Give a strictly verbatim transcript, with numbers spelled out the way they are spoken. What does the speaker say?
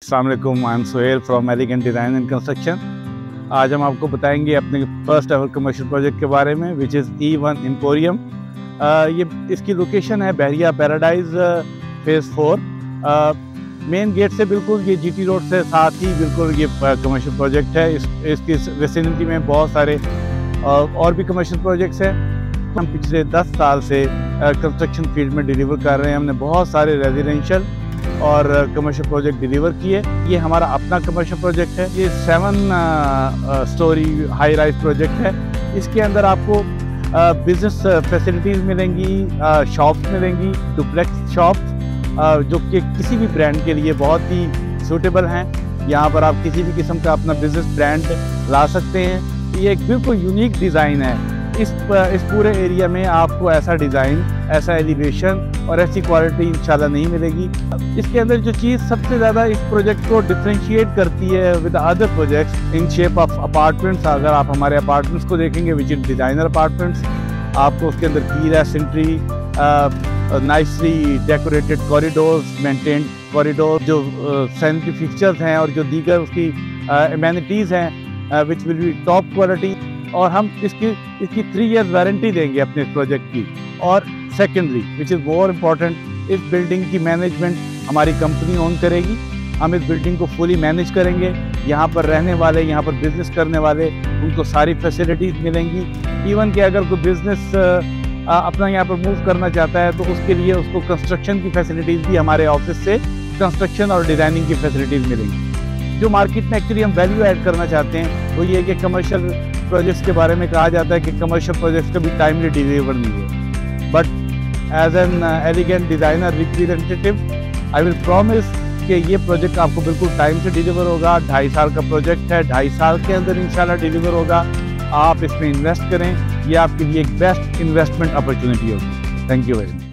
अस्सलाम वालेकुम, I am Sohail from Elegant Design and Construction. आज हम आपको बताएंगे अपने फर्स्ट एवर कमर्शियल प्रोजेक्ट के बारे में, which is E one Emporium. ये इसकी लोकेशन है Bahria Paradise phase four. Main gate से बिल्कुल ये जीटी रोड से साथ ही बिल्कुल ये कमर्शियल प्रोजेक्ट है। इस इसकी विसिनिटी में बहुत सारे और भी कमर्शियल प्रोजेक्ट्स हैं। हम पिछले दस साल से कंस्ट्रक्शन फील्ड में डिलीवर कर रहे हैं। हमने बहुत सारे रेजिडेंशियल और कमर्शियल प्रोजेक्ट डिलीवर किए। ये हमारा अपना कमर्शियल प्रोजेक्ट है। ये seven storey high rise project है। इसके अंदर आपको बिजनेस फैसिलिटीज़ मिलेंगी, शॉप्स मिलेंगी, डुप्लेक्स शॉप्स जो कि किसी भी ब्रांड के लिए बहुत ही सूटेबल हैं। यहाँ पर आप किसी भी किस्म का अपना बिजनेस ब्रांड ला सकते हैं। ये एक बिल्कुल यूनिक डिज़ाइन है। इस इस पूरे एरिया में आपको ऐसा डिज़ाइन, ऐसा एलिवेशन और ऐसी क्वालिटी इंशाल्लाह नहीं मिलेगी। इसके अंदर जो चीज़ सबसे ज़्यादा इस प्रोजेक्ट को डिफरेंशिएट करती है with other projects in shape of apartments, अगर आप हमारे अपार्टमेंट्स को देखेंगे विच इज डिज़ाइनर अपार्टमेंट्स, आपको उसके अंदर कीरा सेंट्री, nicely decorated corridors, maintained corridor, जो सैनिटरी फिक्चर्स हैं और जो दीगर उसकी एमेनिटीज़ हैं which will be top quality. और हम इसकी इसकी थ्री इयर्स वारंटी देंगे अपने प्रोजेक्ट की। और secondary which is more important, इस बिल्डिंग की मैनेजमेंट हमारी कंपनी ओन करेगी। हम इस बिल्डिंग को फुली मैनेज करेंगे। यहाँ पर रहने वाले, यहाँ पर बिजनेस करने वाले, उनको सारी फैसिलिटीज़ मिलेंगी। इवन कि अगर कोई बिजनेस अपना यहाँ पर मूव करना चाहता है तो उसके लिए उसको कंस्ट्रक्शन की फैसिलिटीज़ भी हमारे ऑफिस से कंस्ट्रक्शन और डिज़ाइनिंग की फैसिलिटीज़ मिलेंगी। जो मार्केट में एक्चुअली हम वैल्यू ऐड करना चाहते हैं वो ये है कि कमर्शियल प्रोजेक्ट्स के बारे में कहा जाता है कि कमर्शियल प्रोजेक्ट्स कभी टाइमली डिलीवर नहीं है। But as an Elegant designer representative I will promise कि ये प्रोजेक्ट आपको बिल्कुल टाइम से डिलीवर होगा। ढाई साल का प्रोजेक्ट है, ढाई साल के अंदर इंशाल्लाह डिलीवर होगा। आप इसमें इन्वेस्ट करें, ये आपके लिए एक बेस्ट इन्वेस्टमेंट अपॉर्चुनिटी होगी। Thank you very much.